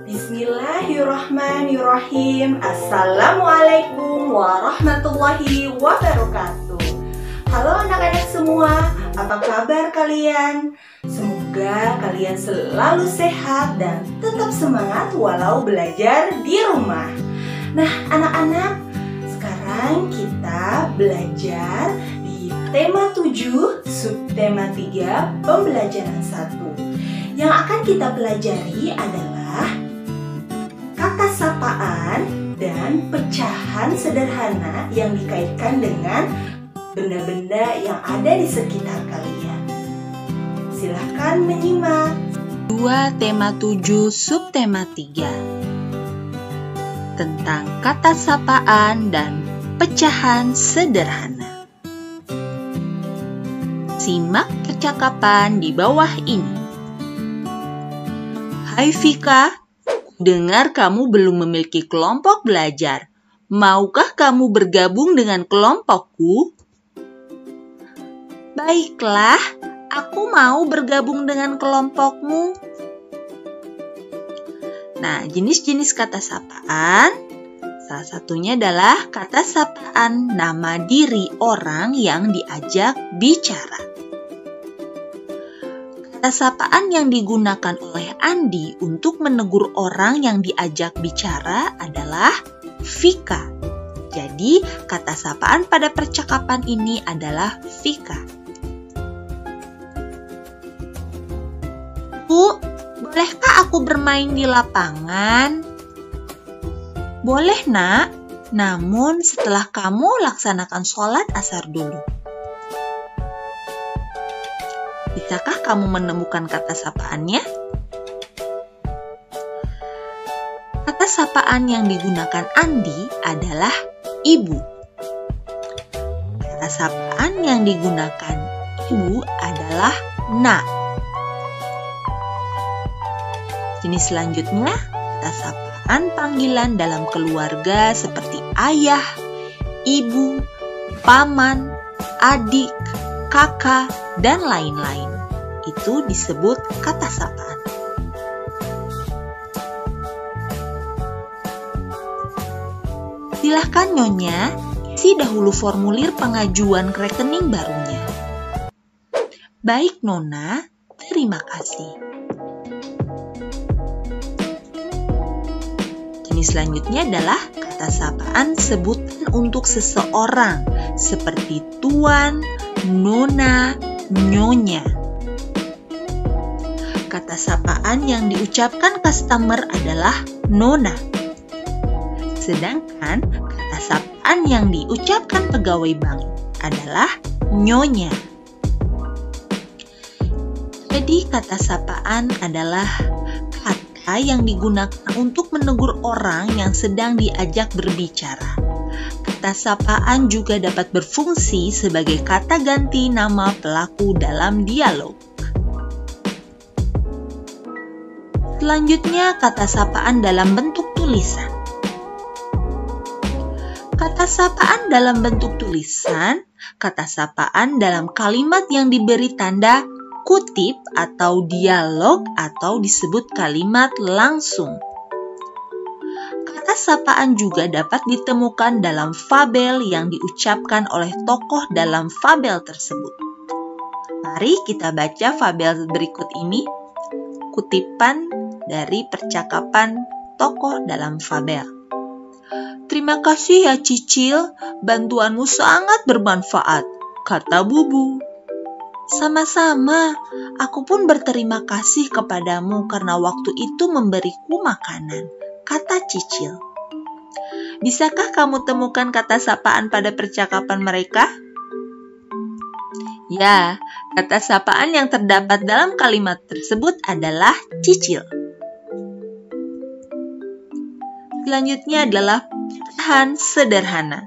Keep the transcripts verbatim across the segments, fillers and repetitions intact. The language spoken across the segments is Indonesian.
Bismillahirrahmanirrahim. Assalamualaikum warahmatullahi wabarakatuh. Halo anak-anak semua, apa kabar kalian? Semoga kalian selalu sehat dan tetap semangat walau belajar di rumah. Nah anak-anak, sekarang kita belajar di tema tujuh, subtema tiga, pembelajaran satu. Yang akan kita pelajari adalah kata sapaan dan pecahan sederhana yang dikaitkan dengan benda-benda yang ada di sekitar kalian. Silahkan menyimak. Dua tema tujuh subtema tiga tentang kata sapaan dan pecahan sederhana. Simak percakapan di bawah ini. Hai Vika, dengar kamu belum memiliki kelompok belajar. Maukah kamu bergabung dengan kelompokku? Baiklah, aku mau bergabung dengan kelompokmu. Nah, jenis-jenis kata sapaan, salah satunya adalah kata sapaan nama diri orang yang diajak bicara. Kata sapaan yang digunakan oleh Andi untuk menegur orang yang diajak bicara adalah Vika. Jadi, kata sapaan pada percakapan ini adalah Vika. Bu, bolehkah aku bermain di lapangan? Boleh, nak. Namun, setelah kamu laksanakan sholat asar dulu. Bisakah kamu menemukan kata sapaannya? Kata sapaan yang digunakan Andi adalah ibu. Kata sapaan yang digunakan ibu adalah nak. Jenis selanjutnya, kata sapaan panggilan dalam keluarga seperti ayah, ibu, paman, adik, kakak, dan lain-lain. Itu disebut kata sapaan. Silahkan Nyonya, isi dahulu formulir pengajuan rekening barunya. Baik Nona, terima kasih. Jenis selanjutnya adalah kata sapaan sebutan untuk seseorang seperti tuan, nona, nyonya. Kata sapaan yang diucapkan customer adalah nona. Sedangkan kata sapaan yang diucapkan pegawai bank adalah nyonya. Jadi kata sapaan adalah kata yang digunakan untuk menegur orang yang sedang diajak berbicara. Kata sapaan juga dapat berfungsi sebagai kata ganti nama pelaku dalam dialog. Selanjutnya, kata sapaan dalam bentuk tulisan. Kata sapaan dalam bentuk tulisan, kata sapaan dalam kalimat yang diberi tanda kutip atau dialog atau disebut kalimat langsung. Kata sapaan juga dapat ditemukan dalam fabel yang diucapkan oleh tokoh dalam fabel tersebut. Mari kita baca fabel berikut ini. Kutipan dari percakapan tokoh dalam fabel. Terima kasih ya Cicil, bantuanmu sangat bermanfaat, kata Bubu. Sama-sama, aku pun berterima kasih kepadamu karena waktu itu memberiku makanan, kata Cicil. Bisakah kamu temukan kata sapaan pada percakapan mereka? Ya, kata sapaan yang terdapat dalam kalimat tersebut adalah Cicil. Selanjutnya adalah pecahan sederhana.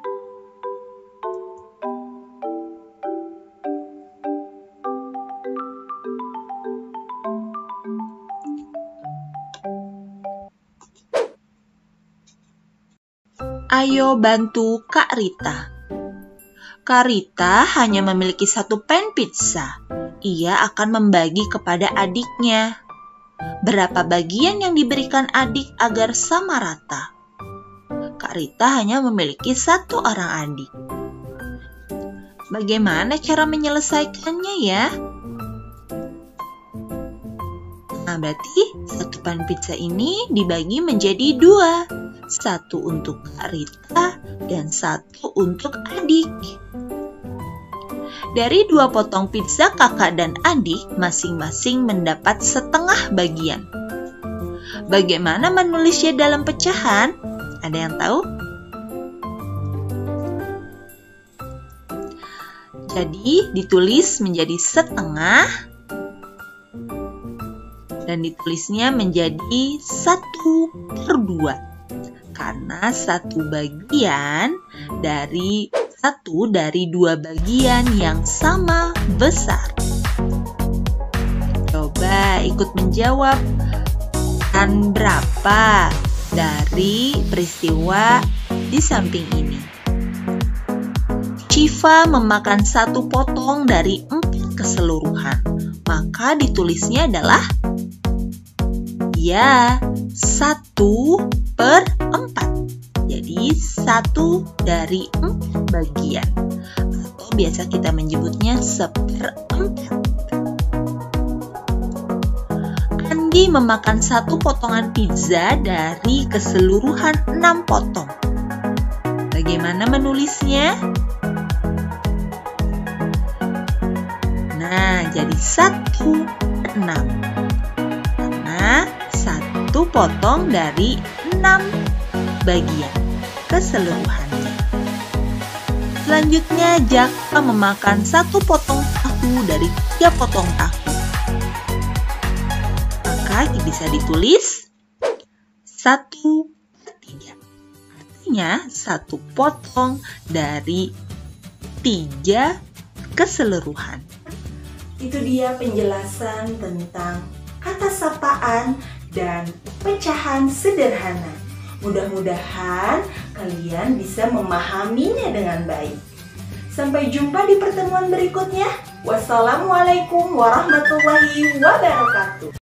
Ayo bantu Kak Rita. Kak Rita hanya memiliki satu pan pizza. Ia akan membagi kepada adiknya. Berapa bagian yang diberikan adik agar sama rata? Kak Rita hanya memiliki satu orang adik. Bagaimana cara menyelesaikannya ya? Nah, berarti satu pan pizza ini dibagi menjadi dua. Satu untuk Kak Rita dan satu untuk adik. Dari dua potong pizza kakak dan adik masing-masing mendapat setengah bagian. Bagaimana menulisnya dalam pecahan? Ada yang tahu? Jadi ditulis menjadi setengah dan ditulisnya menjadi satu per dua. Karena satu bagian dari satu dari dua bagian yang sama besar. Coba ikut menjawab. Dan berapa dari peristiwa di samping ini? Shiva memakan satu potong dari empat keseluruhan. Maka ditulisnya adalah ya, satu per empat. Jadi satu dari empat bagian. Atau biasa kita menyebutnya seperempat. Andi memakan satu potongan pizza dari keseluruhan enam potong. Bagaimana menulisnya? Nah, jadi satu per enam. Karena satu potong dari enam bagian keseluruhannya. Selanjutnya, Jaka memakan satu potong tahu dari tiga potong tahu. Maka bisa ditulis satu per tiga. Artinya satu potong dari tiga keseluruhan. Itu dia penjelasan tentang kata sapaan dan pecahan sederhana. Mudah-mudahan kalian bisa memahaminya dengan baik. Sampai jumpa di pertemuan berikutnya. Wassalamualaikum warahmatullahi wabarakatuh.